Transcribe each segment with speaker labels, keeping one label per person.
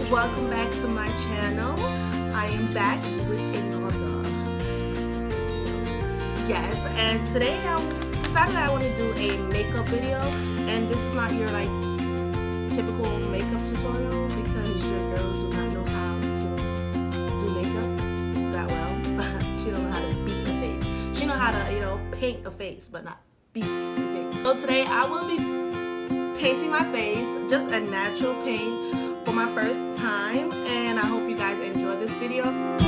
Speaker 1: welcome back to my channel. I am back with another. Yes, and today I decided I want to do a makeup video, and this is not your like typical makeup tutorial because your girl do not know how to do makeup that well. She don't know how to beat her face. She know how to, you know, paint a face, but not beat the face. So today I will be painting my face, just a natural paint for my first time, and I hope you guys enjoy this video.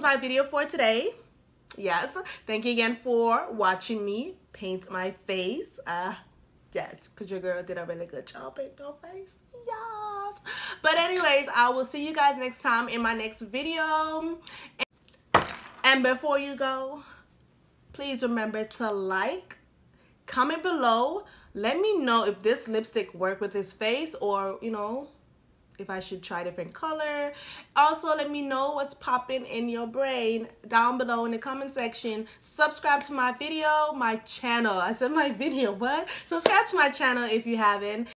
Speaker 1: my video for today. Yes, thank you again for watching me paint my face. Yes, because your girl did a really good job painting her face. Yes. But anyways, I will see you guys next time in my next video. And before you go, please remember to like, comment below. Let me know if this lipstick worked with his face, or, you know, if I should try a different color. Also, let me know what's popping in your brain down below in the comment section. Subscribe to my video, my channel. I said my video, what? Subscribe to my channel if you haven't.